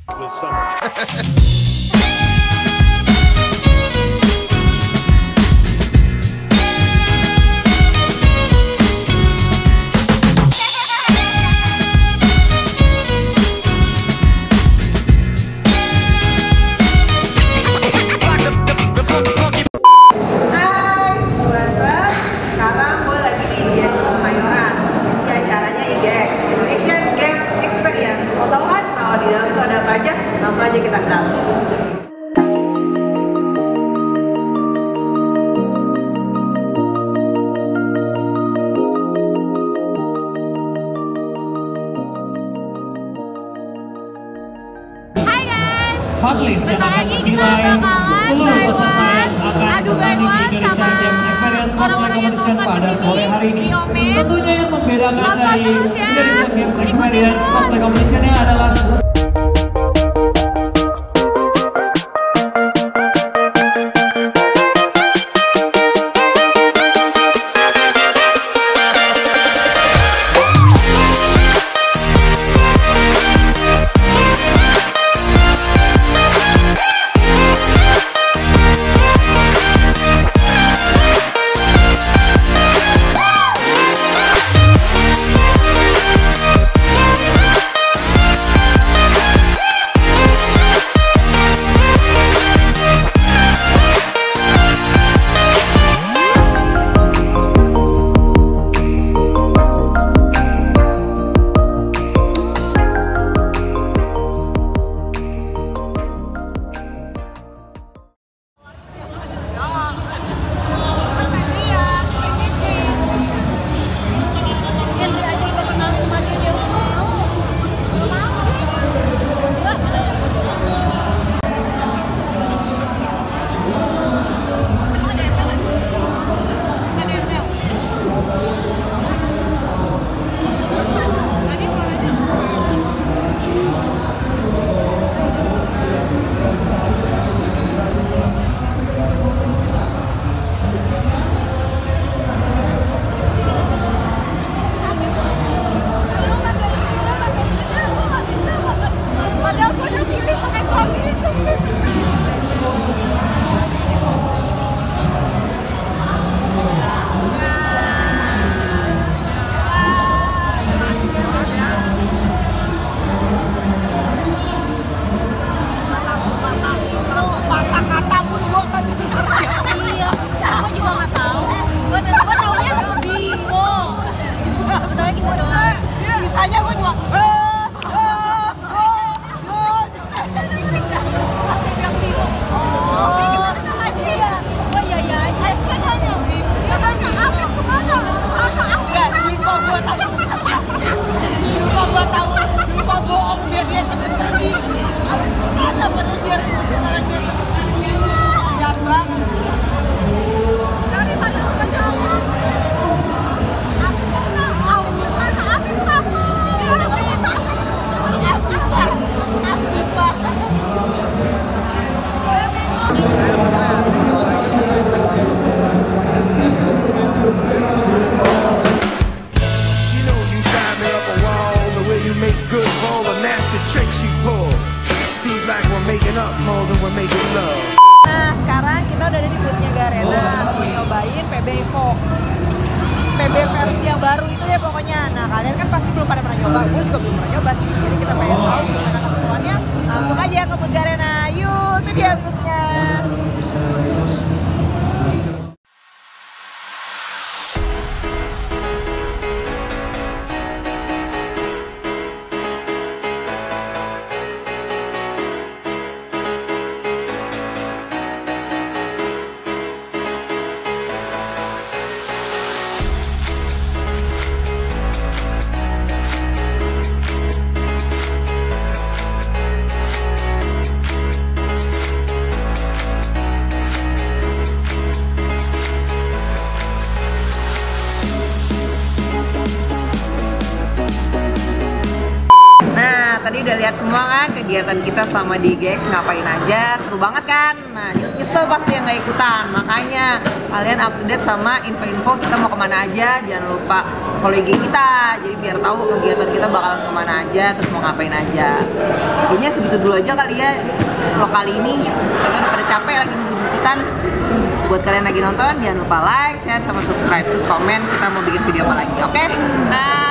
with summer. Langsung aja kita ke dalam. Hai guys, Hotlis yang bentar akan lagi kita menilai bakalan seluruh by peserta one yang akan adu by bertanding di one Indonesia sama Games Experience Cosplay orang-orang yang Competition nonton pada di sore hari ini. di Omen. Tentunya yang membedakan Nonton dari terus ya. Indonesia Games Ikutin Experience terus. Cosplay Competition-nya adalah Nah, sekarang kita udah ada di booth-nya Garena, mau nyobain PB Evo. PB versi yang baru itu deh pokoknya. Nah, kalian kan pasti belum pada pernah nyoba, gue juga belum pernah nyoba sih. Jadi kita pengen tahu gimana keseruannya. Langsung aja ke booth Garena. Yuk, itu dia booth-nya. tadi udah lihat semua kan kegiatan kita selama di GX ngapain aja, seru banget kan? Nah, nyesel pasti yang nggak ikutan, makanya kalian up to date sama info-info kita mau kemana aja, jangan lupa follow IG kita, jadi biar tahu kegiatan kita bakalan kemana aja, terus mau ngapain aja. Kayaknya segitu dulu aja kali ya vlog kali ini, kita udah pada capek lagi nunggu jemputan. Buat kalian lagi nonton, jangan lupa like, share, sama subscribe, terus komen kita mau bikin video apa lagi, oke? Bye.